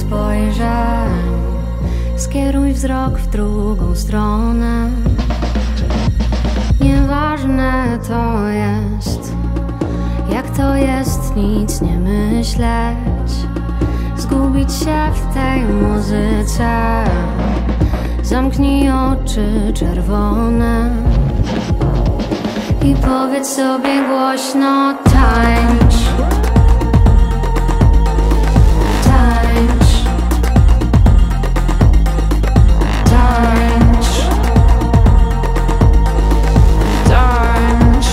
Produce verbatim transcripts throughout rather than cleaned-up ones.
spojrzeń, skieruj wzrok w drugą stronę. Nieważne to jest, jak to jest nic nie myśleć, zgubić się w tej muzyce. Zamknij oczy czerwone i powiedz sobie głośno: tańcz, tańcz, tańcz, tańcz.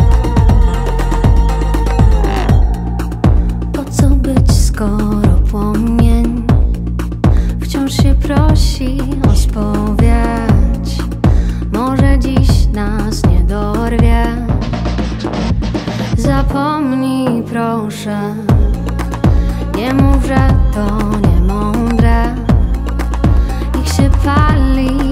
Po co być, skoro płomień wciąż się prosi o spowiedź? Może dziś nas nie dorwie. Zapomnij proszę, nie mów, że to nie mądre. Niech się pali